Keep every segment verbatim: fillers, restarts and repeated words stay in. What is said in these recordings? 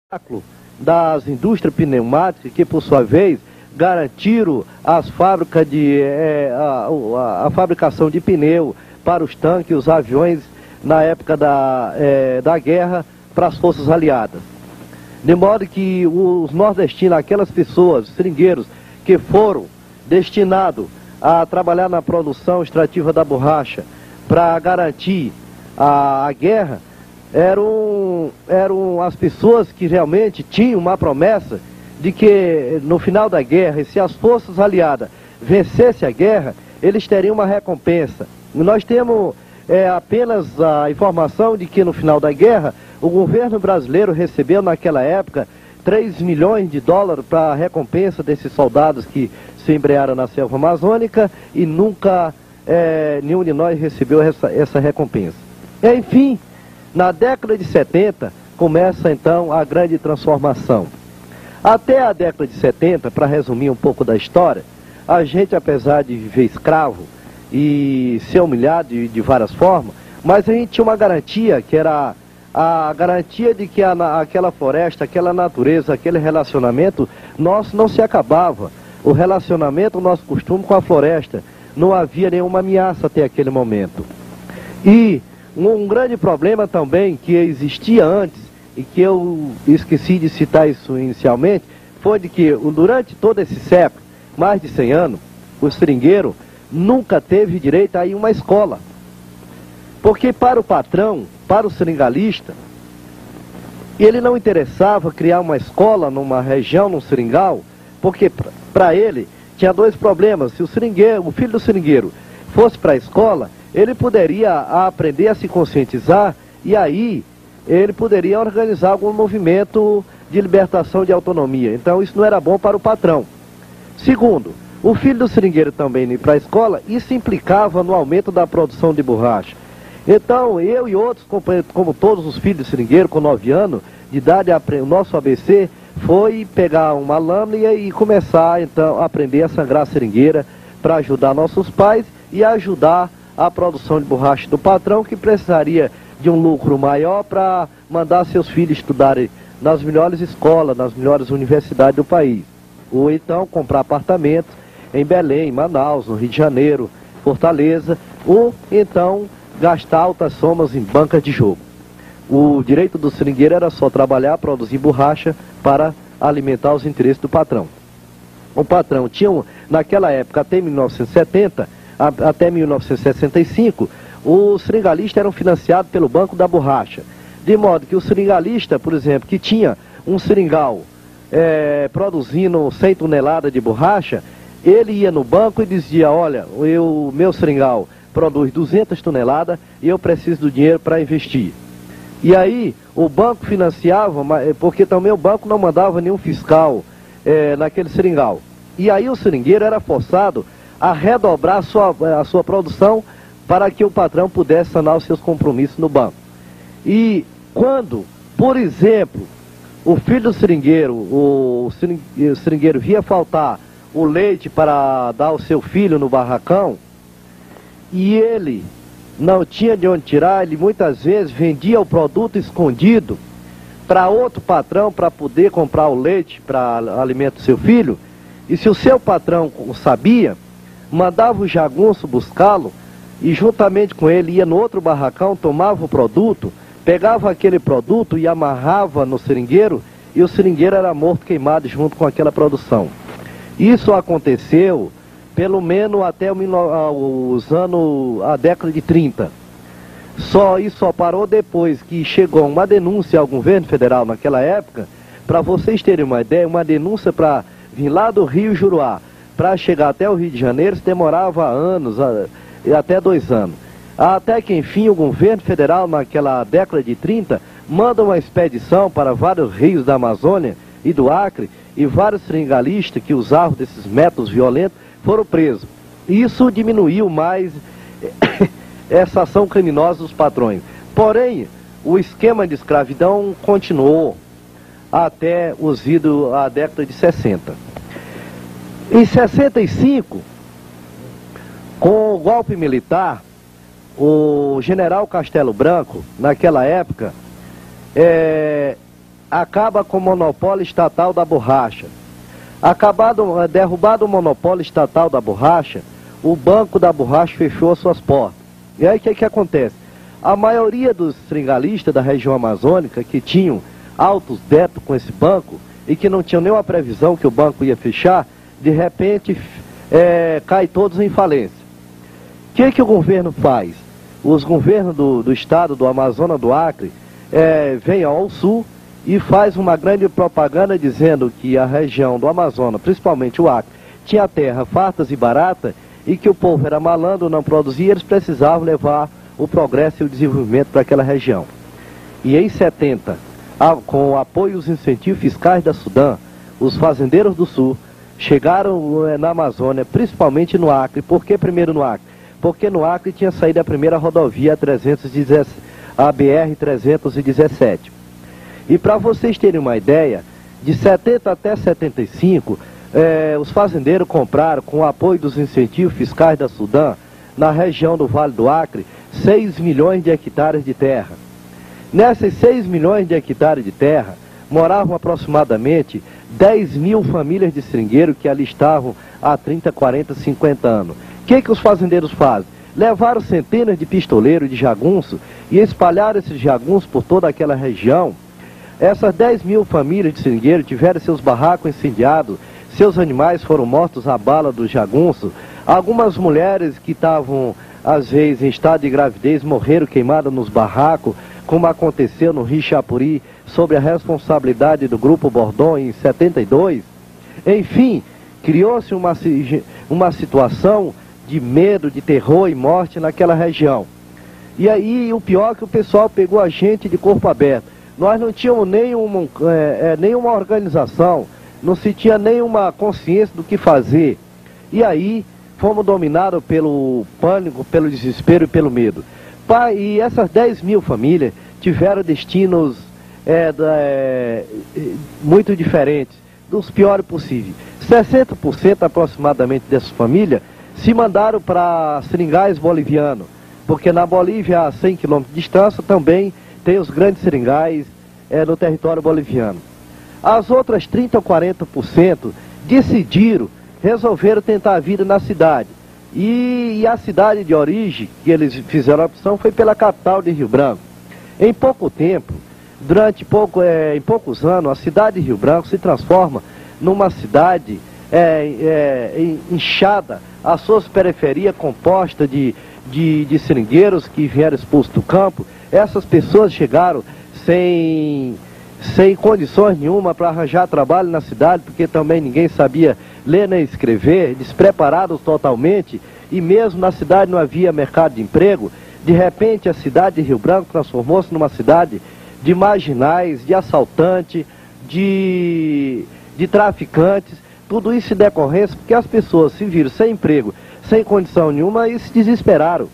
das indústrias pneumáticas, que por sua vez garantiram as fábricas de é, a, a, a fabricação de pneu para os tanques e os aviões na época da, é, da guerra para as forças aliadas. De modo que os nordestinos, aquelas pessoas, seringueiros, que foram destinados a trabalhar na produção extrativa da borracha para garantir a, a guerra, eram, eram as pessoas que realmente tinham uma promessa de que no final da guerra, se as forças aliadas vencessem a guerra, eles teriam uma recompensa. E nós temos é, apenas a informação de que no final da guerra, o governo brasileiro recebeu naquela época três milhões de dólares para a recompensa desses soldados que se embrearam na selva amazônica e nunca é, nenhum de nós recebeu essa, essa recompensa. Enfim, na década de setenta começa então a grande transformação. Até a década de setenta, para resumir um pouco da história, a gente, apesar de viver escravo e ser humilhado de, de várias formas, mas a gente tinha uma garantia, que era a garantia de que a, aquela floresta, aquela natureza, aquele relacionamento nosso não se acabava. O relacionamento, o nosso costume com a floresta, não havia nenhuma ameaça até aquele momento. E um, um grande problema também que existia antes, e que eu esqueci de citar isso inicialmente, foi de que durante todo esse século, mais de cem anos, o seringueiro nunca teve direito a ir a uma escola. Porque para o patrão, para o seringalista, ele não interessava criar uma escola numa região, num seringal, porque para ele tinha dois problemas. Se o seringueiro, o filho do seringueiro fosse para a escola, ele poderia aprender a se conscientizar e aí ele poderia organizar algum movimento de libertação de autonomia. Então isso não era bom para o patrão. Segundo, o filho do seringueiro também ir para a escola, isso implicava no aumento da produção de borracha. Então eu e outros companheiros, como todos os filhos do seringueiro, com nove anos de idade, o nosso A B C foi pegar uma lâmina e começar então a aprender a sangrar a seringueira para ajudar nossos pais e ajudar a produção de borracha do patrão, que precisaria de um lucro maior para mandar seus filhos estudarem nas melhores escolas, nas melhores universidades do país. Ou então comprar apartamentos em Belém, Manaus, no Rio de Janeiro, Fortaleza, ou então gastar altas somas em bancas de jogo. O direito do seringueiro era só trabalhar, produzir borracha para alimentar os interesses do patrão. O patrão tinha, naquela época, até mil novecentos e setenta, até mil novecentos e sessenta e cinco, os seringalistas eram financiados pelo Banco da Borracha. De modo que o seringalista, por exemplo, que tinha um seringal é, produzindo cem toneladas de borracha, ele ia no banco e dizia: olha, o meu seringal produz duzentas toneladas e eu preciso do dinheiro para investir. E aí o banco financiava, porque também o banco não mandava nenhum fiscal é, naquele seringal. E aí o seringueiro era forçado a redobrar a sua, a sua produção para que o patrão pudesse sanar os seus compromissos no banco. E quando, por exemplo, o filho do seringueiro, o seringueiro via faltar o leite para dar ao seu filho no barracão, e ele não tinha de onde tirar, ele muitas vezes vendia o produto escondido para outro patrão para poder comprar o leite para alimento do seu filho. E se o seu patrão sabia, mandava o jagunço buscá-lo e juntamente com ele ia no outro barracão, tomava o produto, pegava aquele produto e amarrava no seringueiro, e o seringueiro era morto queimado junto com aquela produção. Isso aconteceu pelo menos até os anos, a década de trinta. Só isso só parou depois que chegou uma denúncia ao governo federal naquela época. Para vocês terem uma ideia, uma denúncia para vir lá do Rio Juruá, para chegar até o Rio de Janeiro, demorava anos, até dois anos. Até que, enfim, o governo federal, naquela década de trinta, manda uma expedição para vários rios da Amazônia e do Acre, e vários seringalistas que usavam desses métodos violentos foram presos. Isso diminuiu mais essa ação criminosa dos patrões. Porém, o esquema de escravidão continuou até os idos a década de sessenta. Em sessenta e cinco, com o golpe militar, o general Castelo Branco, naquela época, é, acaba com o monopólio estatal da borracha. Acabado, derrubado o monopólio estatal da borracha, o Banco da Borracha fechou suas portas. E aí o que, que acontece? A maioria dos seringalista da região amazônica que tinham altos débitos com esse banco e que não tinham nenhuma previsão que o banco ia fechar, de repente é, cai todos em falência. O que, que o governo faz? Os governos do, do estado do Amazonas, do Acre, é, vêm ao sul e faz uma grande propaganda dizendo que a região do Amazonas, principalmente o Acre, tinha terra fartas e barata e que o povo era malandro, não produzia, eles precisavam levar o progresso e o desenvolvimento para aquela região. E em setenta, com o apoio e os incentivos fiscais da Sudam, os fazendeiros do sul chegaram na Amazônia, principalmente no Acre. Por que primeiro no Acre? Porque no Acre tinha saído a primeira rodovia trezentos e dezessete, a B R trezentos e dezessete. E para vocês terem uma ideia, de setenta até setenta e cinco, eh, os fazendeiros compraram, com o apoio dos incentivos fiscais da Sudam, na região do Vale do Acre, seis milhões de hectares de terra. Nessas seis milhões de hectares de terra, moravam aproximadamente dez mil famílias de seringueiro que ali estavam há trinta, quarenta, cinquenta anos. O que, que os fazendeiros fazem? Levaram centenas de pistoleiros de jagunço e espalharam esses jagunços por toda aquela região. Essas dez mil famílias de seringueiro tiveram seus barracos incendiados, seus animais foram mortos à bala do jagunço. Algumas mulheres que estavam, às vezes, em estado de gravidez, morreram queimadas nos barracos, como aconteceu no Rio Chapuri, sob a responsabilidade do Grupo Bordon em setenta e dois. Enfim, criou-se uma, uma situação de medo, de terror e morte naquela região. E aí, o pior é que o pessoal pegou a gente de corpo aberto. Nós não tínhamos nenhuma, é, é, nenhuma organização, não se tinha nenhuma consciência do que fazer. E aí, fomos dominados pelo pânico, pelo desespero e pelo medo. E essas dez mil famílias tiveram destinos é, é, muito diferentes, dos piores possíveis. sessenta por cento aproximadamente dessas famílias se mandaram para seringais bolivianos, porque na Bolívia, a cem quilômetros de distância, também tem os grandes seringais é, no território boliviano. As outras trinta ou quarenta por cento decidiram, resolveram tentar a vida na cidade. E, e a cidade de origem que eles fizeram a opção foi pela capital de Rio Branco. Em pouco tempo, durante pouco, é, em poucos anos, a cidade de Rio Branco se transforma numa cidade é, é, inchada, as suas periferias compostas de, de, de seringueiros que vieram expulsos do campo. Essas pessoas chegaram sem, sem condições nenhuma para arranjar trabalho na cidade, porque também ninguém sabia ler nem escrever, despreparados totalmente, e mesmo na cidade não havia mercado de emprego. De repente a cidade de Rio Branco transformou-se numa cidade de marginais, de assaltantes, de, de traficantes, tudo isso em decorrência porque as pessoas se viram sem emprego, sem condição nenhuma e se desesperaram.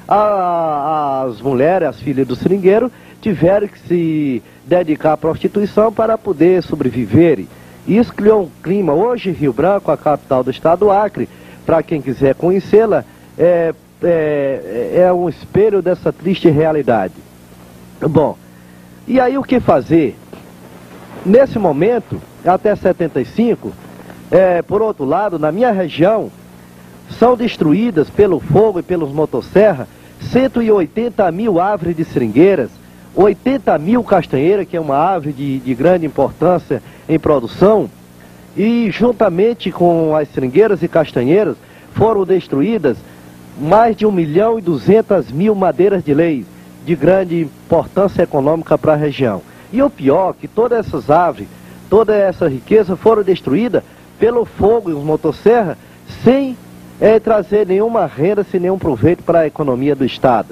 A, as mulheres, as filhas do seringueiro, tiveram que se dedicar à prostituição para poder sobreviverem. Isso criou um clima. Hoje, Rio Branco, a capital do estado do Acre, para quem quiser conhecê-la, é, é, é um espelho dessa triste realidade. Bom, e aí o que fazer? Nesse momento, até setenta e cinco, é, por outro lado, na minha região, são destruídas pelo fogo e pelos motosserras cento e oitenta mil árvores de seringueiras, oitenta mil castanheiras, que é uma árvore de, de grande importância em produção, e juntamente com as seringueiras e castanheiras foram destruídas mais de um milhão e duzentas mil madeiras de lei, de grande importância econômica para a região. E o pior, que todas essas árvores, toda essa riqueza foram destruídas pelo fogo e os motosserras, sem é, trazer nenhuma renda, sem nenhum proveito para a economia do estado.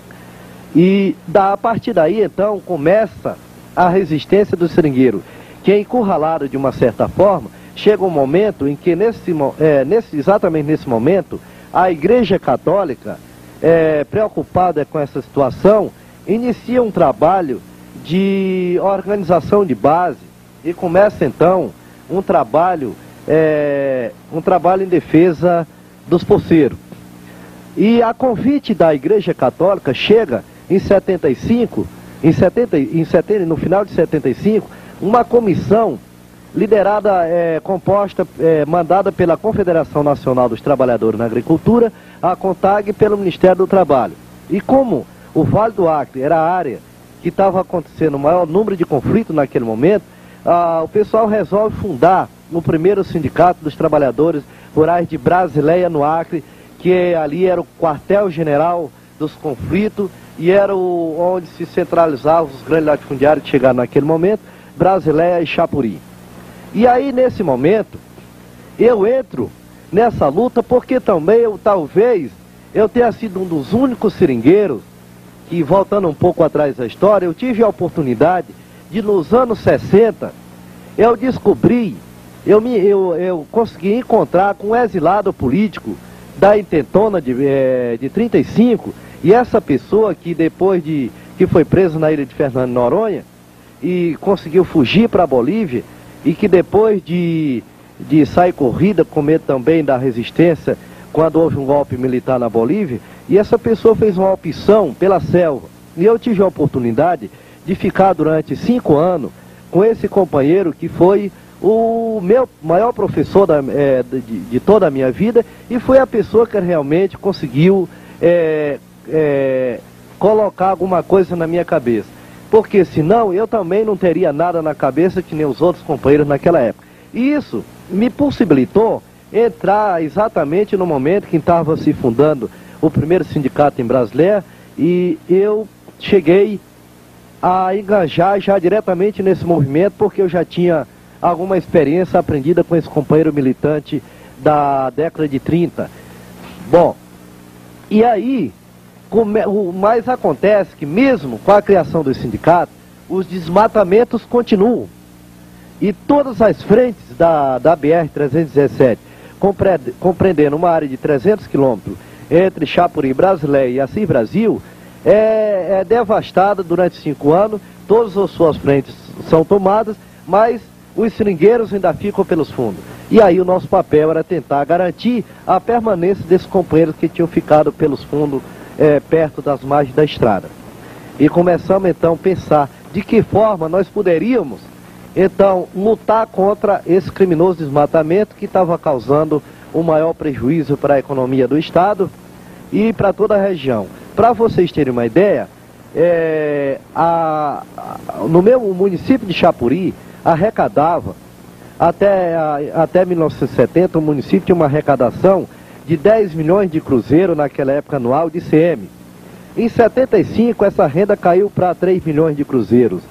E da, a partir daí, então, começa a resistência do seringueiro, que é encurralado de uma certa forma. Chega um momento em que, nesse, é, nesse, exatamente nesse momento, a Igreja Católica, é, preocupada com essa situação, inicia um trabalho de organização de base e começa, então, um trabalho, é, um trabalho em defesa dos poceiros. E a convite da Igreja Católica chega em setenta e cinco, em setenta, em setenta, no final de setenta e cinco, uma comissão liderada, é, composta, é, mandada pela Confederação Nacional dos Trabalhadores na Agricultura, a CONTAG, e pelo Ministério do Trabalho. E como o Vale do Acre era a área que estava acontecendo o maior número de conflitos naquele momento, ah, o pessoal resolve fundar o primeiro sindicato dos trabalhadores rurais de Brasileia, no Acre, que ali era o quartel-general dos conflitos e era o, onde se centralizavam os grandes latifundiários que chegaram naquele momento, Brasileia e Chapuri. E aí, nesse momento, eu entro nessa luta porque também, eu, talvez, eu tenha sido um dos únicos seringueiros que, voltando um pouco atrás da história, eu tive a oportunidade de, nos anos sessenta, eu descobri, eu, me, eu, eu consegui encontrar com um exilado político da Intentona de, é, de trinta e cinco, e essa pessoa que depois de, que foi preso na ilha de Fernando de Noronha, e conseguiu fugir para a Bolívia, e que depois de, de sair corrida, com medo também da resistência, quando houve um golpe militar na Bolívia, e essa pessoa fez uma opção pela selva. E eu tive a oportunidade de ficar durante cinco anos com esse companheiro que foi o meu maior professor da, é, de, de toda a minha vida, e foi a pessoa que realmente conseguiu é, é, colocar alguma coisa na minha cabeça. Porque senão eu também não teria nada na cabeça que nem os outros companheiros naquela época. E isso me possibilitou entrar exatamente no momento que estava se fundando o primeiro sindicato em Brasileia, e eu cheguei a engajar já diretamente nesse movimento, porque eu já tinha alguma experiência aprendida com esse companheiro militante da década de trinta. Bom, e aí, o mais acontece que mesmo com a criação do sindicato, os desmatamentos continuam. E todas as frentes da, da B R trezentos e dezessete, compreendendo uma área de trezentos quilômetros entre Chapuri, Brasileia e Assis Brasil, é, é devastada durante cinco anos, todas as suas frentes são tomadas, mas os seringueiros ainda ficam pelos fundos. E aí o nosso papel era tentar garantir a permanência desses companheiros que tinham ficado pelos fundos, é, perto das margens da estrada. E começamos então a pensar de que forma nós poderíamos então lutar contra esse criminoso desmatamento que estava causando o maior prejuízo para a economia do estado e para toda a região. Para vocês terem uma ideia, é, a, a, no meu município de Chapuri arrecadava, até, a, até mil novecentos e setenta, o município tinha uma arrecadação de dez milhões de cruzeiro naquela época anual de I C M. Em setenta e cinco, essa renda caiu para três milhões de cruzeiros.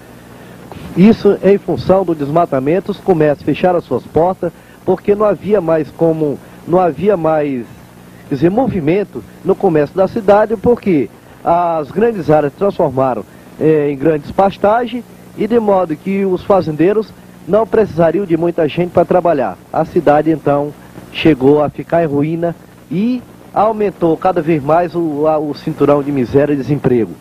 Isso em função do desmatamento, os comércios fecharam as suas portas, porque não havia mais como, não havia mais, quer dizer, movimento no comércio da cidade, porque as grandes áreas transformaram eh, em grandes pastagens, e de modo que os fazendeiros não precisariam de muita gente para trabalhar. A cidade então chegou a ficar em ruína e aumentou cada vez mais o, a, o cinturão de miséria e desemprego.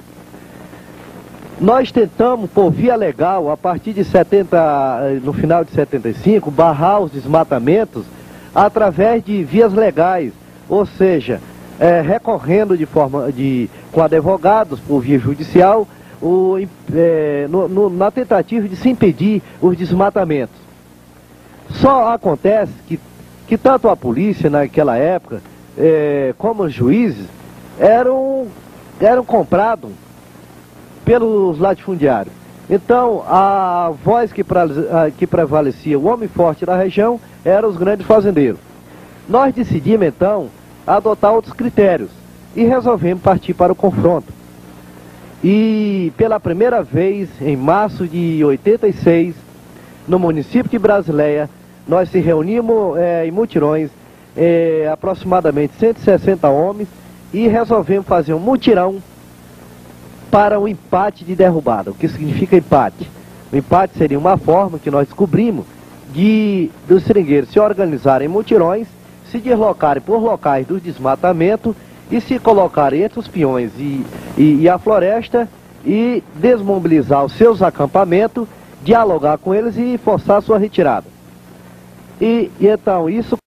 Nós tentamos, por via legal, a partir de setenta, no final de setenta e cinco, barrar os desmatamentos através de vias legais, ou seja, é, recorrendo de forma de, com advogados por via judicial, o, é, no, no, na tentativa de se impedir os desmatamentos. Só acontece que, que tanto a polícia naquela época, é, como os juízes, eram, eram comprados pelos latifundiários. Então, a voz que, pra, que prevalecia, o homem forte da região, eram os grandes fazendeiros. Nós decidimos, então, adotar outros critérios e resolvemos partir para o confronto. E, pela primeira vez, em março de oitenta e seis, no município de Brasileia, nós se reunimos é, em mutirões, é, aproximadamente cento e sessenta homens, e resolvemos fazer um mutirão para o empate de derrubada. O que significa empate? O empate seria uma forma que nós descobrimos de dos seringueiros se organizarem em mutirões, se deslocarem por locais do desmatamento e se colocarem entre os peões e, e, e a floresta e desmobilizar os seus acampamentos, dialogar com eles e forçar a sua retirada. E, e então isso